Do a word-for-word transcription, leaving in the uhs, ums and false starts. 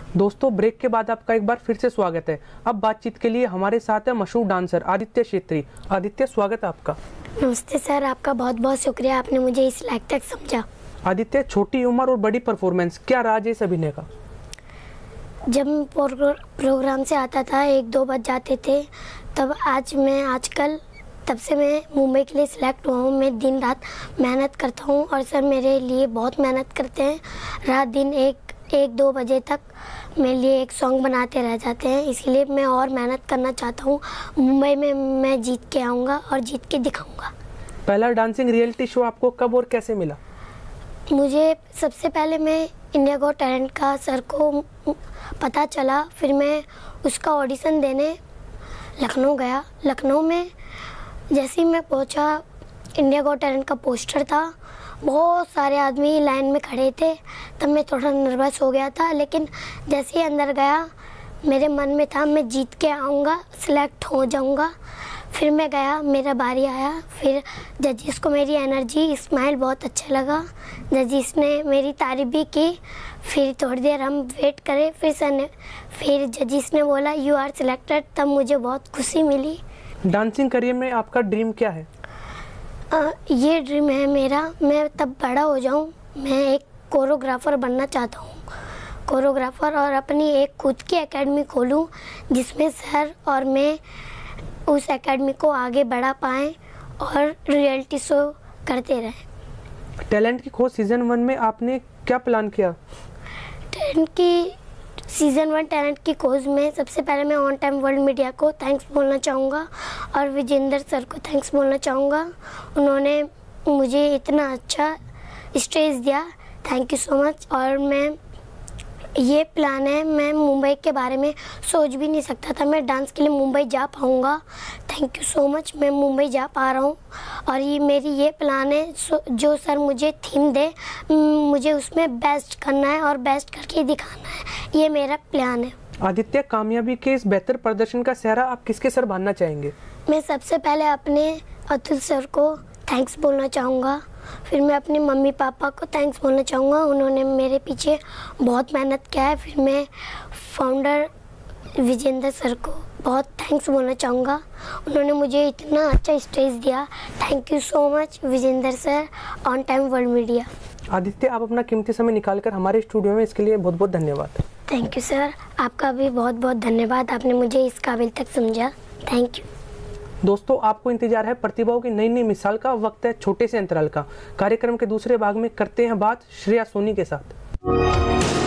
दोस्तों, ब्रेक के बाद आपका एक बार फिर से स्वागत है। अब बातचीत के लिए हमारे साथ है मशहूर डांसर आदित्य छेत्री। आदित्य, स्वागत है आपका। नमस्ते सर, आपका बहुत बहुत शुक्रिया, आपने मुझे इस लायक तक समझा। आदित्य, छोटी उम्र और बड़ी परफॉर्मेंस, क्या राज है इस अभिनय का? जब मैं प्रोग्राम से आता था एक दो बज जाते थे, तब आज मैं आजकल तब से मैं मुंबई के लिए सिलेक्ट हुआ हूँ। मैं दिन रात मेहनत करता हूँ और सर मेरे लिए बहुत मेहनत करते हैं। रात दिन एक एक दो बजे तक मेरे लिए एक सॉन्ग बनाते रह जाते हैं, इसलिए मैं और मेहनत करना चाहता हूँ। मुंबई में मैं जीत के आऊँगा और जीत के दिखाऊँगा। पहला डांसिंग रियलिटी शो आपको कब और कैसे मिला? मुझे सबसे पहले मैं इंडिया गॉट टैलेंट का सर को पता चला, फिर मैं उसका ऑडिशन देने लखनऊ गया। लखनऊ में जैसे ही मैं पहुंचा, इंडिया गॉट टैलेंट का पोस्टर था, बहुत सारे आदमी लाइन में खड़े थे। तब मैं थोड़ा नर्वस हो गया था, लेकिन जैसे ही अंदर गया मेरे मन में था मैं जीत के आऊँगा, सिलेक्ट हो जाऊँगा। फिर मैं गया, मेरा बारी आया। फिर जजिस को मेरी एनर्जी, स्माइल बहुत अच्छा लगा। जजिस ने मेरी तारीफ भी की। फिर थोड़ी देर हम वेट करे, फिर सर ने फिर जजिस ने बोला यू आर सिलेक्टेड। तब मुझे बहुत खुशी मिली। डांसिंग करियर में आपका ड्रीम क्या है? आ, ये ड्रीम है मेरा, मैं तब बड़ा हो जाऊं, मैं एक कोरियोग्राफर बनना चाहता हूँ। कोरियोग्राफर और अपनी एक खुद की एकेडमी खोलूं, जिसमें सर और मैं उस एकेडमी को आगे बढ़ा पाएँ और रियलिटी शो करते रहें। टैलेंट की खोज सीजन वन में आपने क्या प्लान किया? टैलेंट की सीज़न वन टैलेंट की खोज में सबसे पहले मैं ऑन टाइम वर्ल्ड मीडिया को थैंक्स बोलना चाहूँगा और विजेंद्र सर को थैंक्स बोलना चाहूँगा। उन्होंने मुझे इतना अच्छा स्टेज दिया, थैंक यू सो मच। और मैं ये प्लान है, मैं मुंबई के बारे में सोच भी नहीं सकता था मैं डांस के लिए मुंबई जा पाऊँगा। थैंक यू सो मच, मैं मुंबई जा पा रहा हूँ। और ये मेरी ये प्लान है, जो सर मुझे थीम दे मुझे उसमें बेस्ट करना है और बेस्ट करके दिखाना है, ये मेरा प्लान है। आदित्य, कामयाबी के इस बेहतर प्रदर्शन का सेहरा आप किसके सर बांधना चाहेंगे? मैं सबसे पहले अपने अतुल सर को थैंक्स बोलना चाहूँगा। फिर मैं अपने मम्मी पापा को थैंक्स बोलना चाहूँगा, उन्होंने मेरे पीछे बहुत मेहनत किया है। फिर मैं फाउंडर विजेंद्र सर को बहुत थैंक्स बोलना चाहूँगा, उन्होंने मुझे इतना अच्छा स्टेज दिया। Thank you so much Vijendra sir, on time world media. Aditya, आप अपना कीमती समय निकालकर हमारे स्टूडियो में, इसके लिए बहुत बहुत धन्यवाद। थैंक यू सर, आपका भी बहुत बहुत धन्यवाद, आपने मुझे इस काबिल तक समझा। Thank you. दोस्तों, आपको इंतजार है प्रतिभाओं की नई नई मिसाल का। वक्त है छोटे से अंतराल का। कार्यक्रम के दूसरे भाग में करते हैं बात श्रेया सोनी के साथ।